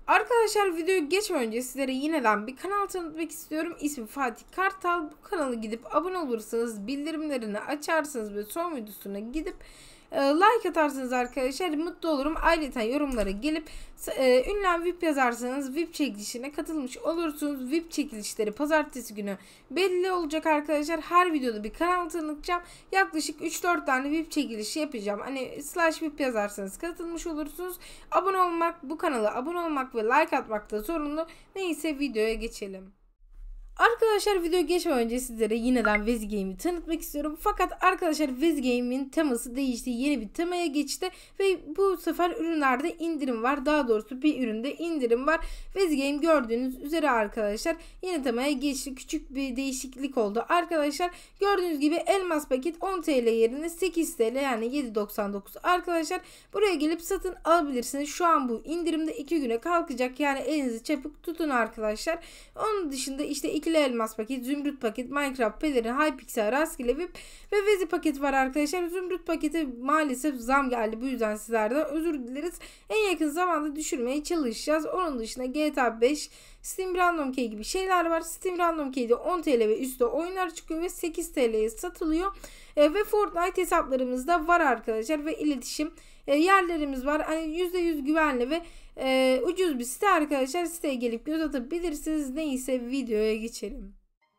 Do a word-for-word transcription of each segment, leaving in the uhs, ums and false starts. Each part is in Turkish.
Arkadaşlar videoya geçmeden önce sizlere yineden bir kanal tanıtmak istiyorum. İsmi Fatih Kartal. Bu kanala gidip abone olursanız, bildirimlerini açarsınız ve son videosuna gidip e, like atarsınız arkadaşlar. Mutlu olurum. Ayrıca yorumlara gelip e, ünlem V I P yazarsanız V I P çekilişine katılmış olursunuz. V I P çekilişleri pazartesi günü belli olacak arkadaşlar. Her videoda bir kanal tanıtacağım. Yaklaşık üç dört tane V I P çekilişi yapacağım. Hani slash V I P yazarsanız katılmış olursunuz. Abone olmak, bu kanala abone olmak ve like atmak da zorunlu. Neyse videoya geçelim. Arkadaşlar video geçmeden önce sizlere yineden Vezi Game'i tanıtmak istiyorum. Fakat arkadaşlar Vezi Game'in teması değişti. Yeni bir temaya geçti. Ve bu sefer ürünlerde indirim var. Daha doğrusu bir üründe indirim var. Vezi Game gördüğünüz üzere arkadaşlar yeni temaya geçti. Küçük bir değişiklik oldu. Arkadaşlar gördüğünüz gibi elmas paket on TL yerine sekiz TL yani yedi doksan dokuz. Arkadaşlar buraya gelip satın alabilirsiniz. Şu an bu indirimde iki güne kalkacak. Yani elinizi çabuk tutun arkadaşlar. Onun dışında işte ikili elmas paket, zümrüt paket, Minecraft pelerin, Hypixel, rastgele V I P ve Vezi paket var arkadaşlar. Zümrüt paketi maalesef zam geldi. Bu yüzden sizlerden özür dileriz. En yakın zamanda düşürmeye çalışacağız. Onun dışında G T A beş, Steam Random Key gibi şeyler var. Steam Random Key'de on TL ve üstü oyunlar çıkıyor ve sekiz TL'ye satılıyor. E, ve Fortnite hesaplarımızda var arkadaşlar ve iletişim e, yerlerimiz var. Hani yüzde yüz güvenli ve e, ucuz bir site arkadaşlar. Siteye gelip göz atabilirsiniz. Neyse videoya geçelim.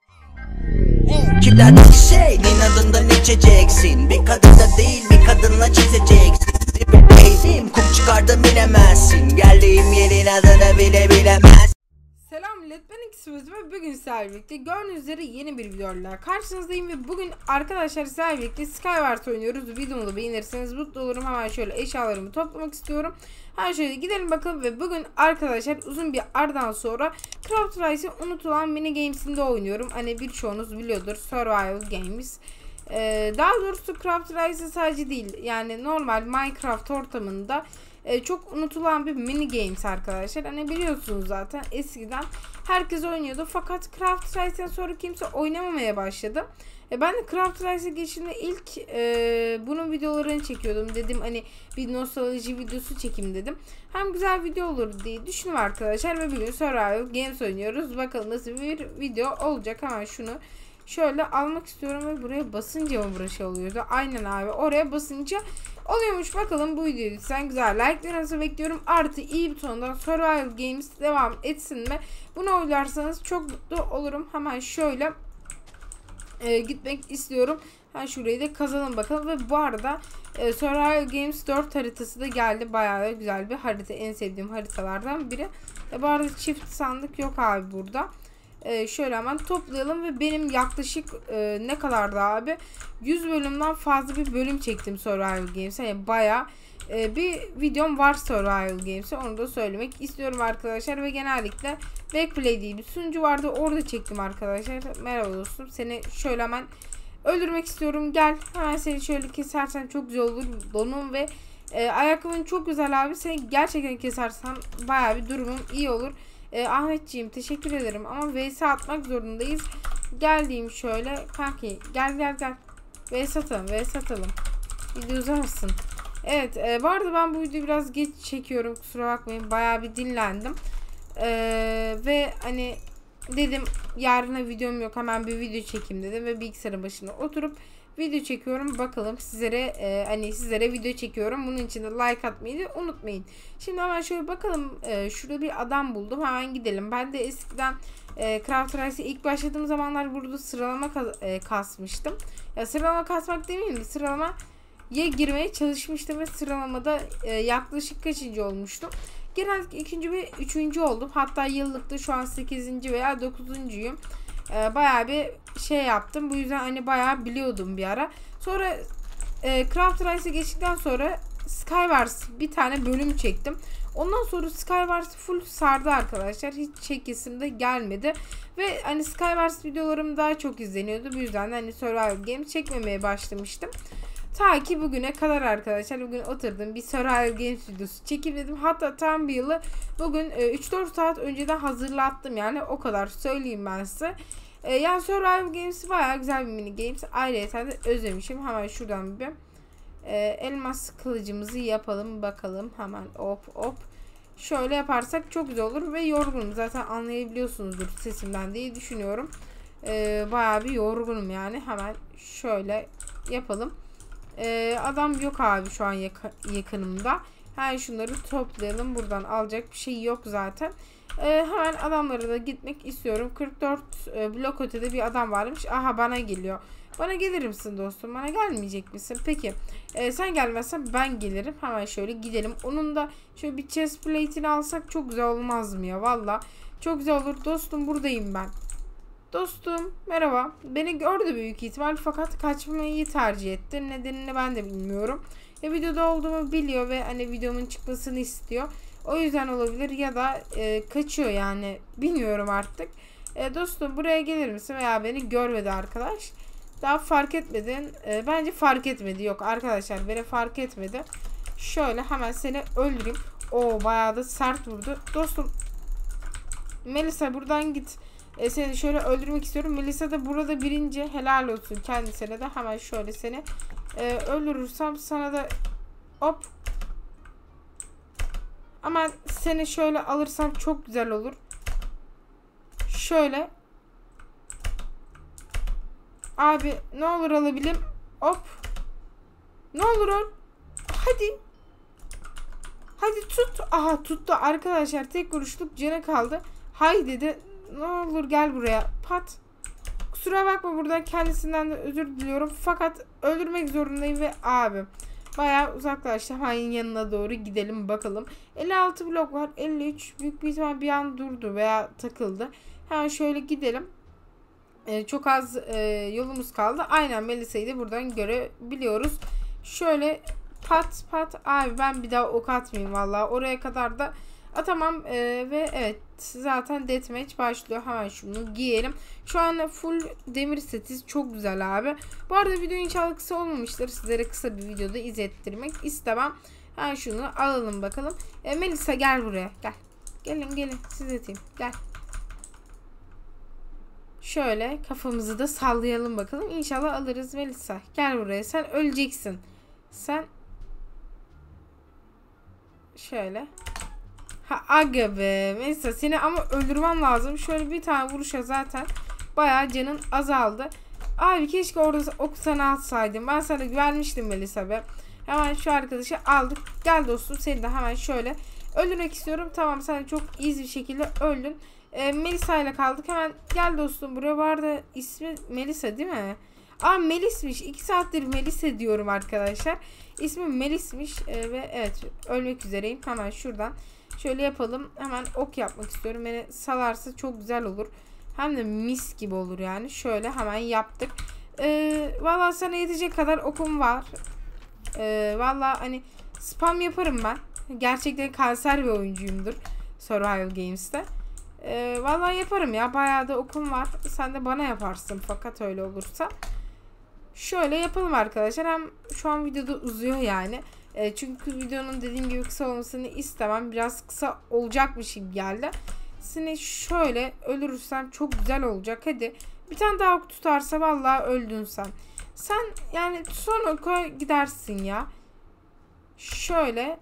Kimlerden şeyin adından içeceksin. Bir kadında değil bir kadınla çizeceksin. Benim kum çıkardım bilemezsin. Geldiğim yerin adını bile bilemez. Selam millet, ben ikisi ve bugün sizlerle birlikte gördüğünüz üzere yeni bir videoyla karşınızdayım ve bugün arkadaşlar sizlerle birlikte Skywars oynuyoruz. Videomu da beğenirseniz mutlu olurum. Hemen şöyle eşyalarımı toplamak istiyorum. Hemen şöyle gidelim bakalım ve bugün arkadaşlar uzun bir aradan sonra Craft Rice'in unutulan mini games'inde oynuyorum. Hani birçoğunuz biliyordur, Survival Games. Ee, daha doğrusu Craft Rice'ı sadece değil, yani normal Minecraft ortamında Ee, çok unutulan bir mini games arkadaşlar. Hani biliyorsunuz zaten eskiden herkes oynuyordu fakat Craft Rice'den sonra kimse oynamamaya başladı. E, ben de Craft Rice'e geçtiğimde ilk e, bunun videolarını çekiyordum. Dedim hani bir nostalji videosu çekeyim dedim. Hem güzel video olur diye düşündüm arkadaşlar ve bugün Survival Games oynuyoruz. Bakalım nasıl bir video olacak. Hemen şunu şöyle almak istiyorum ve buraya basınca mı burası oluyordu? Aynen abi, oraya basınca oluyormuş. Bakalım bu videoyu sen güzel like'larınızı bekliyorum. Artı iyi butonundan Survival Games devam etsin mi? Bunu oylarsanız çok mutlu olurum. Hemen şöyle e, gitmek istiyorum. Ha, şurayı da kazalım bakalım. Ve bu arada e, Survival Games dört haritası da geldi. Bayağı güzel bir harita. En sevdiğim haritalardan biri. E, bu arada çift sandık yok abi burada. Ee, şöyle hemen toplayalım ve benim yaklaşık e, ne kadardı abi? yüz bölümden fazla bir bölüm çektim Survival Games'e. Yani bayağı e, bir videom var Survival Games'e. Onu da söylemek istiyorum arkadaşlar. Ve genellikle Backplay diye bir sunucu vardı. Orada çektim arkadaşlar. Merhaba dostum. Seni şöyle hemen öldürmek istiyorum. Gel. Hemen seni şöyle kesersen çok güzel olur. Donum ve e, ayakkabın çok güzel abi. Seni gerçekten kesersen bayağı bir durumum iyi olur. E, Ahmetciğim teşekkür ederim ama V S atmak zorundayız. Geldiğim şöyle kanki gel gel gel. V S atalım V S atalım. Video uzarsın. Evet e, bu arada ben bu videoyu biraz geç çekiyorum, kusura bakmayın, bayağı bir dinlendim. E, ve hani dedim yarına videom yok, hemen bir video çekeyim dedim ve bilgisayarın başına oturup video çekiyorum. Bakalım sizlere e, hani sizlere video çekiyorum. Bunun için de like atmayı da unutmayın. Şimdi hemen şöyle bakalım. E, şurada bir adam buldum. Hemen gidelim. Ben de eskiden e, Craft Rice'e ilk başladığım zamanlar burada sıralama kas, e, kasmıştım. Ya sıralama kasmak demeyeyim de sıralamaya girmeye çalışmıştım ve sıralamada e, yaklaşık kaçıncı olmuştum? Genellikle ikinci ve üçüncü oldum. Hatta yıllıkta şu an sekizinci veya dokuzuncuyum. Ee, bayağı bir şey yaptım. Bu yüzden hani bayağı biliyordum bir ara. Sonra e, Craft Rice'e geçtikten sonra Skywars bir tane bölüm çektim. Ondan sonra Skywars full sardı arkadaşlar. Hiç çekesim de gelmedi. Ve hani Skywars videolarım daha çok izleniyordu. Bu yüzden de hani Survival Games çekmemeye başlamıştım. Ta ki bugüne kadar arkadaşlar. Bugün oturdum bir Survival Games videosu çekeyim dedim. Hatta tam bir yılı bugün e, üç dört saat önceden hazırlattım. Yani o kadar söyleyeyim ben size. E, yani Survival Games bayağı güzel bir mini games. Ayrıca de özlemişim. Hemen şuradan bir e, elmas kılıcımızı yapalım bakalım. Hemen hop hop. Şöyle yaparsak çok güzel olur ve yorgunum. Zaten anlayabiliyorsunuzdur sesimden diye düşünüyorum. Ee, bayağı bir yorgunum yani. Hemen şöyle yapalım. Ee, adam yok abi şu an yak yakınımda. Hemen şunları toplayalım. Buradan alacak bir şey yok zaten. Ee, hemen adamlara da gitmek istiyorum. kırk dört e, blok ötede bir adam varmış. Aha bana geliyor. Bana gelir misin dostum? Bana gelmeyecek misin? Peki. Ee, sen gelmezsen ben gelirim. Hemen şöyle gidelim. Onun da şöyle bir chest plate'ini alsak çok güzel olmaz mı ya? Valla. Çok güzel olur. Dostum buradayım ben. Dostum merhaba. Beni gördü büyük ihtimal fakat kaçmayı tercih etti. Nedenini ben de bilmiyorum. Ya videoda olduğumu biliyor ve hani videomun çıkmasını istiyor. O yüzden olabilir ya da e, kaçıyor yani. Bilmiyorum artık. E, dostum buraya gelir misin? Veya beni görmedi arkadaş. Daha fark etmedin. E, bence fark etmedi. Yok arkadaşlar beni fark etmedi. Şöyle hemen seni öldüreyim. Oo bayağı da sert vurdu. Dostum Melisa buradan git. E, seni şöyle öldürmek istiyorum. Melisa da burada birinci. Helal olsun kendisine de. Hemen şöyle seni e, öldürürsem sana da hop. Ama seni şöyle alırsam çok güzel olur. Şöyle. Abi ne olur alabilirim. Hop. Ne olur ol. Hadi. Hadi tut. Aha tuttu arkadaşlar. Tek vuruşluk canı kaldı. Hay dedi. Ne olur gel buraya. Pat. Kusura bakma buradan kendisinden de özür diliyorum. Fakat öldürmek zorundayım ve abim. Bayağı uzaklaştı. Hemen yanına doğru gidelim bakalım. elli altı blok var. elli üç. Büyük bir ihtimal bir an durdu veya takıldı. Hemen şöyle gidelim. Ee, çok az e, yolumuz kaldı. Aynen Melisa'yı da buradan görebiliyoruz. Şöyle pat pat. Abi ben bir daha ok atmayayım valla. Oraya kadar da atamam. Ee, ve evet zaten deathmatch başlıyor. Hemen şunu giyelim. Şu an full demir setiz. Çok güzel abi. Bu arada video inşallah kısa olmamıştır. Sizlere kısa bir videoda izlettirmek istemem. Hemen şunu alalım bakalım. Ee, Melisa gel buraya. Gel. Gelin gelin. Siz atayım. Gel. Şöyle kafamızı da sallayalım bakalım. İnşallah alırız Melisa. Gel buraya. Sen öleceksin. Sen şöyle. Ha aga be. Melisa seni ama öldürmem lazım. Şöyle bir tane vuruşa zaten bayağı canın azaldı. Abi keşke orada ok sana atsaydım. Ben sana güvenmiştim Melisa be. Hemen şu arkadaşı aldık. Gel dostum seni de hemen şöyle öldürmek istiyorum. Tamam sen çok easy bir şekilde öldün. E, Melisa ile kaldık. Hemen gel dostum buraya. Vardı ismi Melisa değil mi? Aa Melis'miş. iki saattir Melisa diyorum arkadaşlar. İsmi Melis'miş. E, ve evet ölmek üzereyim. Hemen şuradan şöyle yapalım. Hemen ok yapmak istiyorum. Beni salarsa çok güzel olur. Hem de mis gibi olur yani. Şöyle hemen yaptık. E, Valla sana yetecek kadar okum var. E, Valla hani spam yaparım ben. Gerçekten kanser bir oyuncuyumdur Survival Games'te. Ee, vallahi yaparım ya. Bayağı da okum var. Sen de bana yaparsın fakat öyle olursa. Şöyle yapalım arkadaşlar. Hem şu an videoda uzuyor yani. E, çünkü videonun dediğim gibi kısa olmasını istemem. Biraz kısa olacakmış gibi geldi. Seni şöyle ölürürsem çok güzel olacak. Hadi. Bir tane daha ok tutarsa vallahi öldün sen. Sen yani son oka gidersin ya. Şöyle.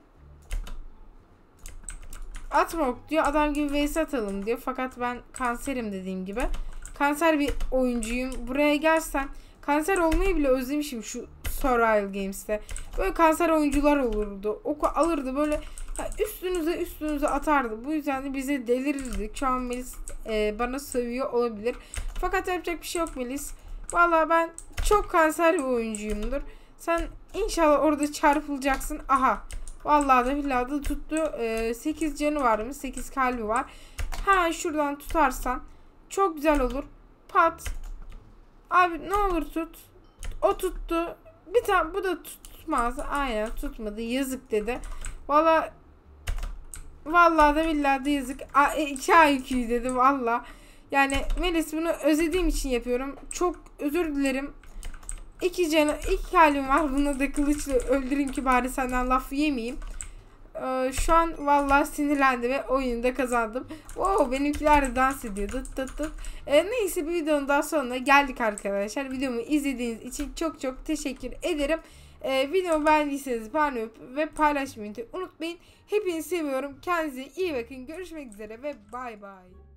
Atma ok diyor. Adam gibi vs atalım diyor. Fakat ben kanserim dediğim gibi. Kanser bir oyuncuyum. Buraya gelsen kanser olmayı bile özlemişim şu Survival Games'te. Böyle kanser oyuncular olurdu. Oku alırdı böyle ya üstünüze üstünüze atardı. Bu yüzden de bize delirirdik. Şu an Melis e, bana sövüyor olabilir. Fakat yapacak bir şey yok Melis. Vallahi ben çok kanser bir oyuncuyumdur. Sen inşallah orada çarpılacaksın. Aha. Vallahi da billahi da tuttu. Ee, sekiz canı var mı? sekiz kalbi var. Hemen şuradan tutarsan çok güzel olur. Pat. Abi ne olur tut. O tuttu. Bir tane bu da tutmaz. Aynen tutmadı. Yazık dedi. Vallahi vallahi da billahi da yazık. iki A I Q dedi vallahi. Yani Melis bunu özlediğim için yapıyorum. Çok özür dilerim. İki canı, iki kalbim var. Bunu da kılıçla öldüreyim ki bari senden laf yemeyeyim. Ee, şu an vallahi sinirlendi ve oyunda kazandım. Wow, benimkiler de dans ediyor. Dıt dıt dıt. Ee, neyse bir videonun daha sonuna geldik arkadaşlar. Videomu izlediğiniz için çok çok teşekkür ederim. Ee, videomu beğendiyseniz beğenmeyi ve paylaşmayı unutmayın. Hepinizi seviyorum. Kendinize iyi bakın. Görüşmek üzere ve bay bay.